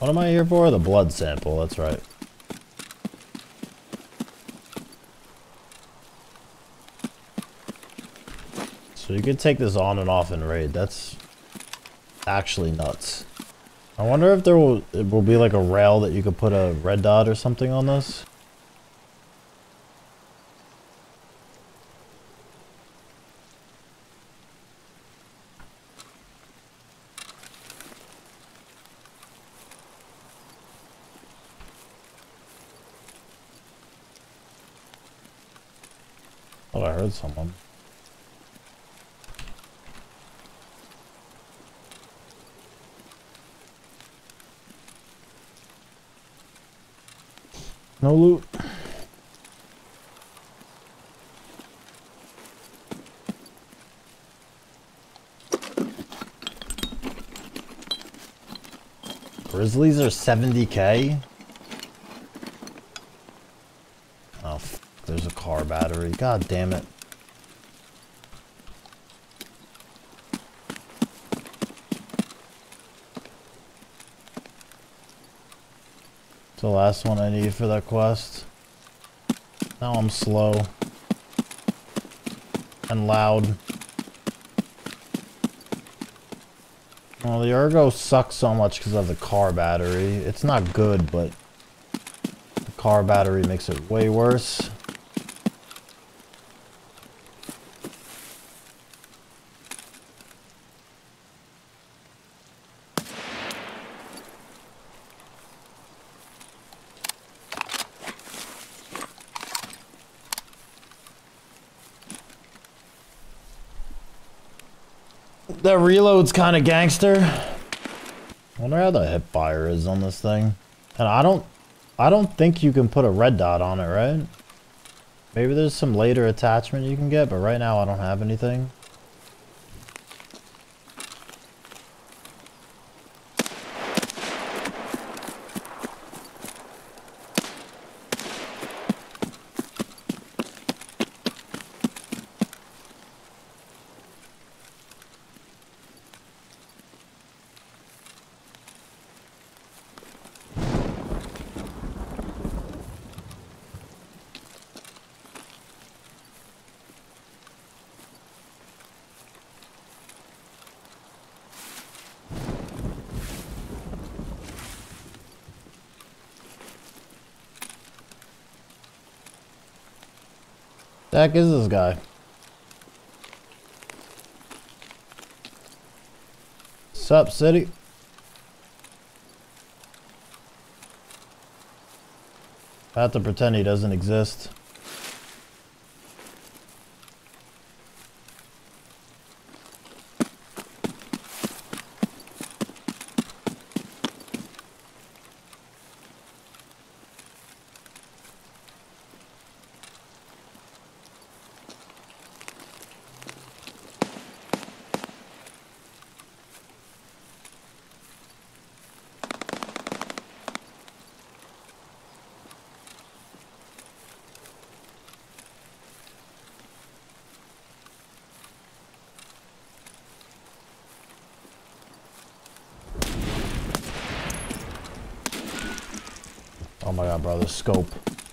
What am I here for? The blood sample, that's right. So you can take this on and off in raid. That's actually nuts. I wonder if it will be like a rail that you could put a red dot or something on this. Oh, I heard someone. No loot. Grizzlies are 70k? Oh, there's a car battery. God damn it. It's the last one I need for that quest. Now I'm slow. And loud. Well, the ergo sucks so much because of the car battery. It's not good, but the car battery makes it way worse. That reload's kind of gangster. I wonder how the hip fire is on this thing. And I don't think you can put a red dot on it, right? Maybe there's some later attachment you can get, but right now I don't have anything. The heck is this guy? Sup, city? I have to pretend he doesn't exist. Oh my god, bro, the scope.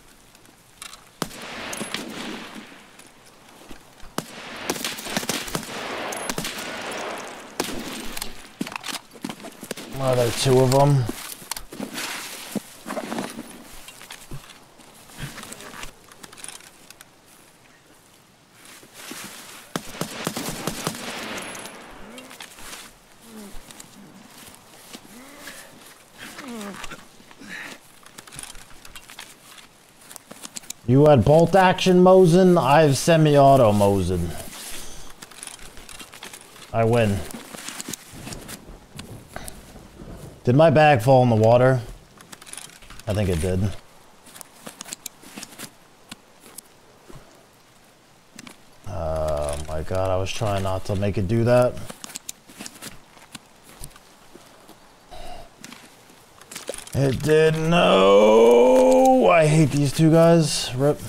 Oh, there are two of them. You had bolt action Mosin, I have semi-auto Mosin. I win. Did my bag fall in the water? I think it did. Oh my god, I was trying not to make it do that. It did. No! I hate these two guys. Rip.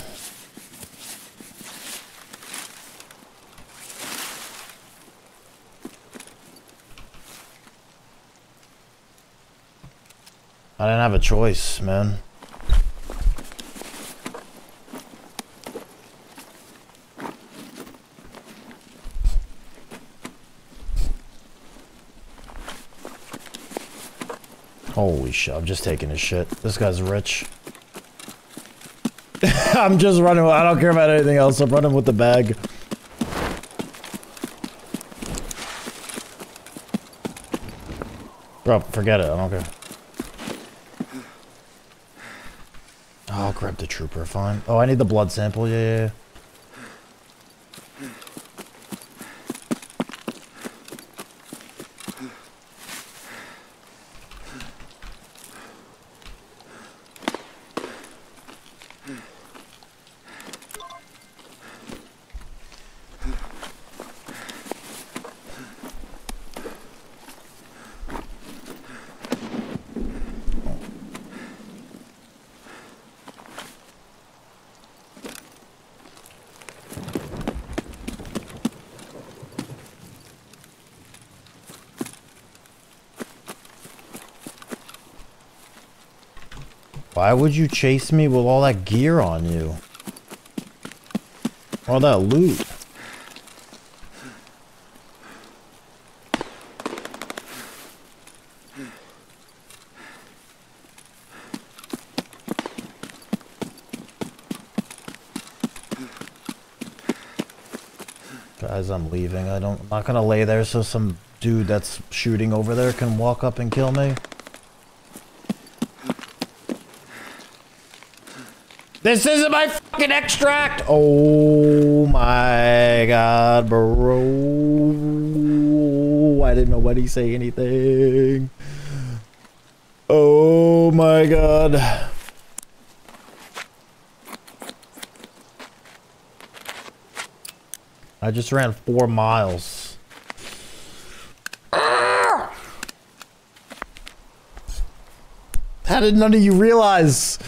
I didn't have a choice, man. Holy shit, I'm just taking his shit. This guy's rich. I'm just running. I don't care about anything else. I'm running with the bag. Bro, forget it. I don't care. Oh, I'll grab the trooper. Fine. Oh, I need the blood sample. Yeah. Why would you chase me with all that gear on you? All that loot. Guys, I'm leaving. I'm not gonna lay there so some dude that's shooting over there can walk up and kill me. This isn't my fucking extract! Oh my god, bro. I didn't know when he say anything. Oh my god. I just ran 4 miles. How did none of you realize?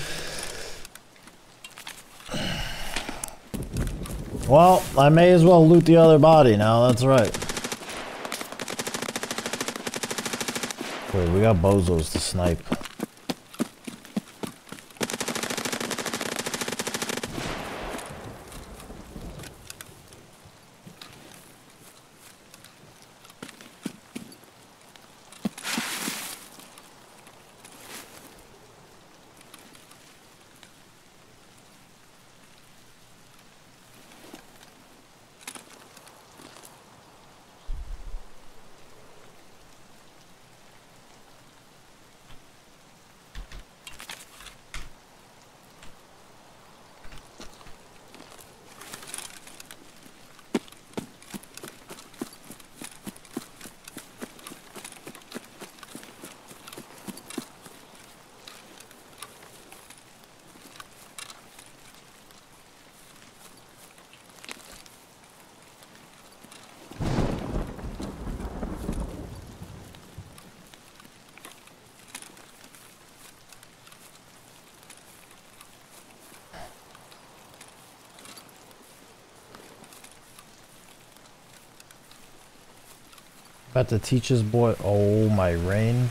Well, I may as well loot the other body now, that's right. Wait, we got bozos to snipe. About to teach his boy. Oh, my rain.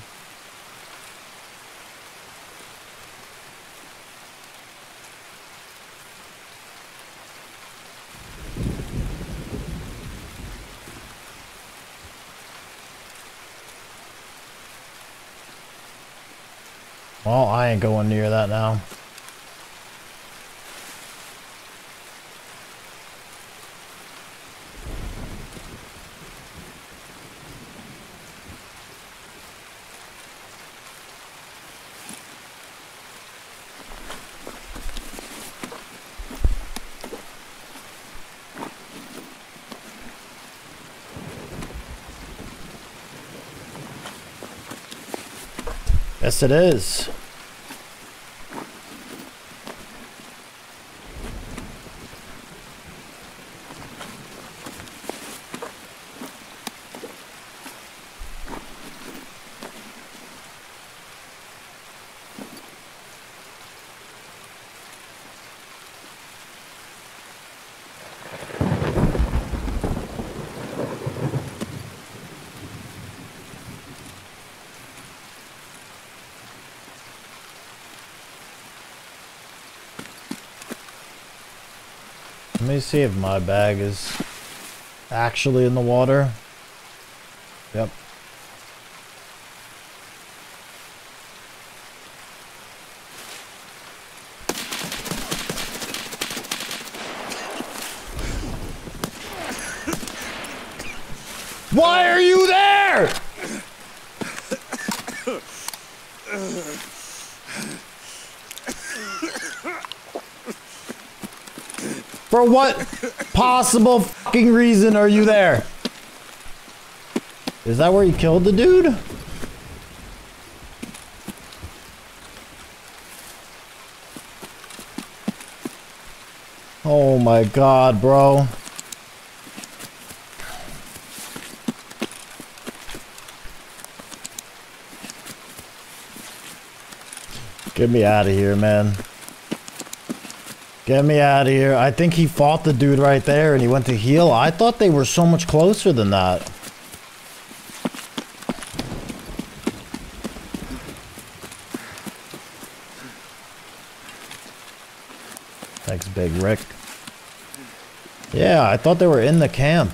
Well, I ain't going near that now. Yes, it is. Let me see if my bag is actually in the water. Yep. Why are you there? For what possible fucking reason are you there? Is that where you killed the dude? Oh my god, bro. Get me out of here, man. Get me out of here. I think he fought the dude right there and he went to heal. I thought they were so much closer than that. Thanks, Big Rick. Yeah, I thought they were in the camp.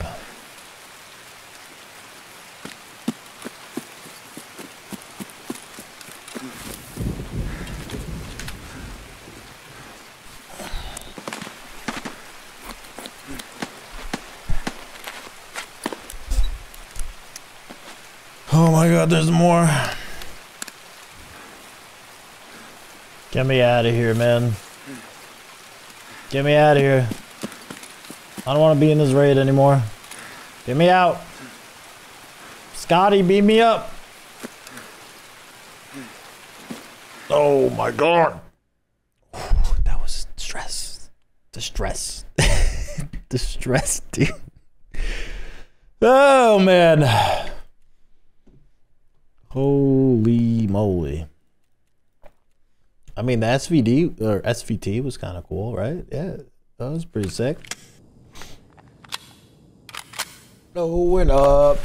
Oh my god, there's more. Get me out of here, man. Get me out of here. I don't want to be in this raid anymore. Get me out. Scotty, beat me up. Oh my god. That was stress. Distress. Distress, dude. Oh man. Holy moly. I mean, the SVD or SVT was kind of cool, right? Yeah, that was pretty sick. Going up,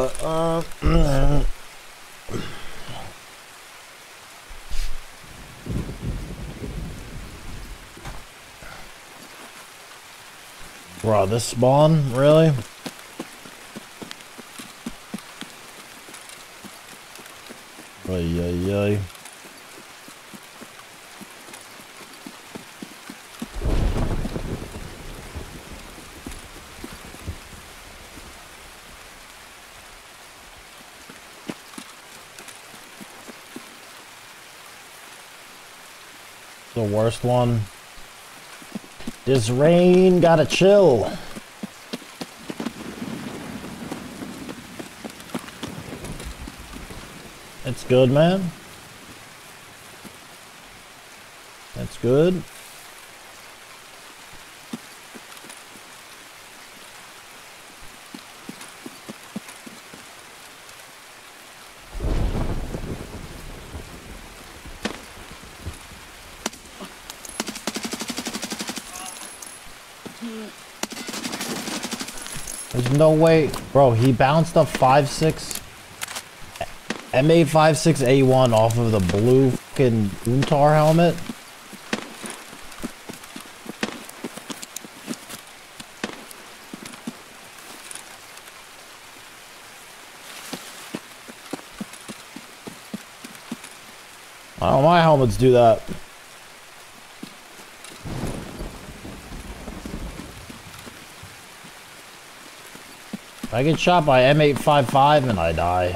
Bro, this spawn, really? Ay, ay, ay. The worst one. This rain gotta chill. It's good, man. That's good. There's no way, bro. He bounced a 5.6 M856A1 off of the blue fucking Untar helmet. Oh, my helmets do that. I get shot by M855 and I die.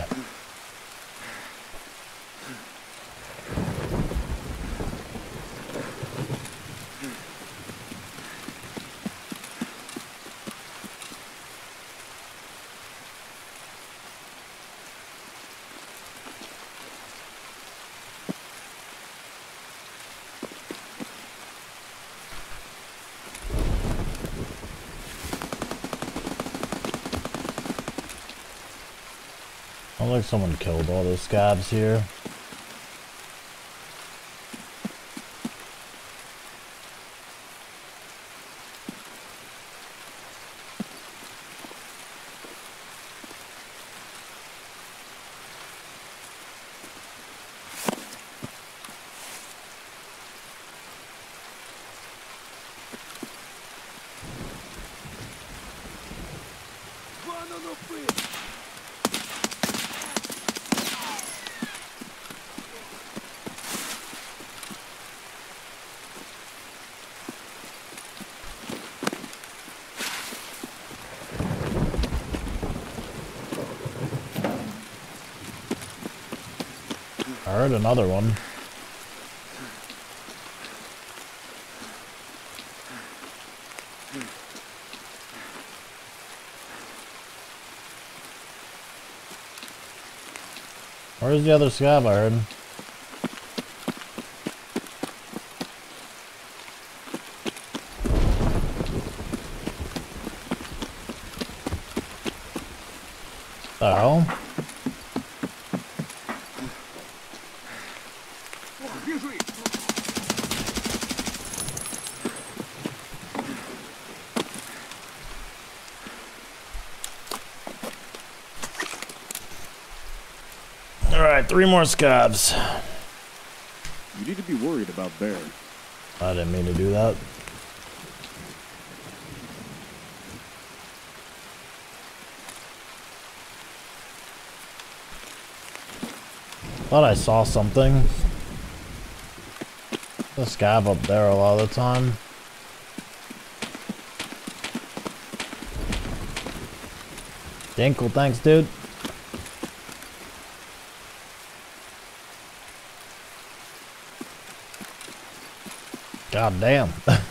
Looks like someone killed all those scabs here. I heard another one. Where's the other scab I heard? The hell? Alright, 3 more scabs. You need to be worried about Bear. I didn't mean to do that. Thought I saw something. The scab up there a lot of the time. Dinkle, thanks, dude. God damn.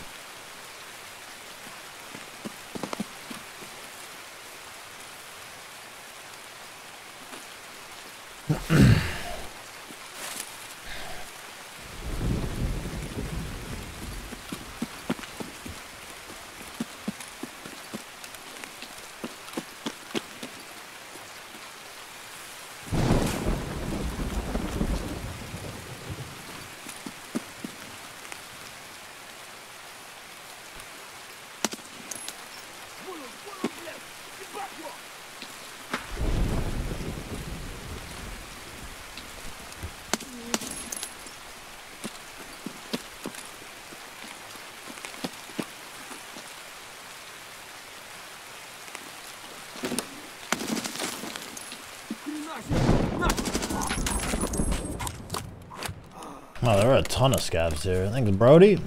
Wow, there are a ton of scabs here. Thanks, Brody.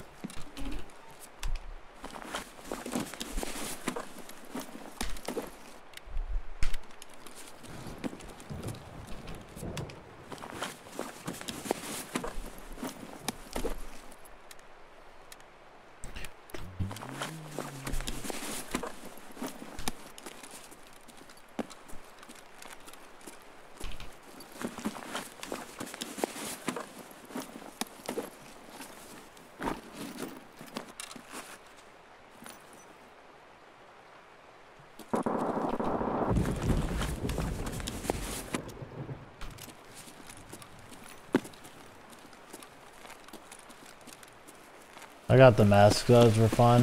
I got the masks, those were fine.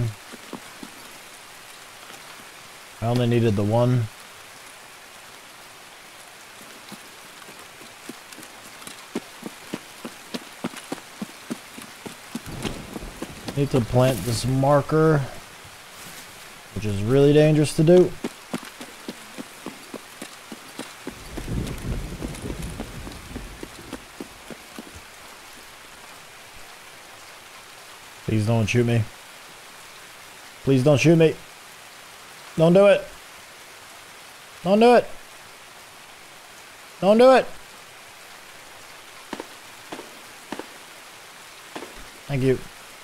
I only needed the one. Need to plant this marker, which is really dangerous to do. Please don't shoot me. Please don't shoot me. Don't do it. Don't do it. Don't do it. Thank you.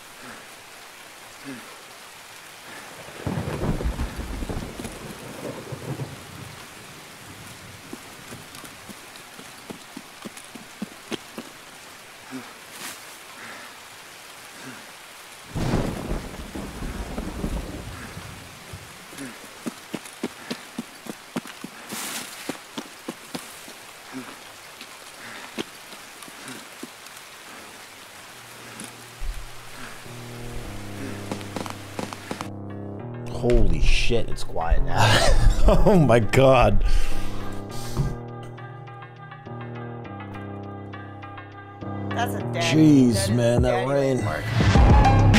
Holy shit, it's quiet now. Oh my god. That's a dead. Jeez, man, that rain.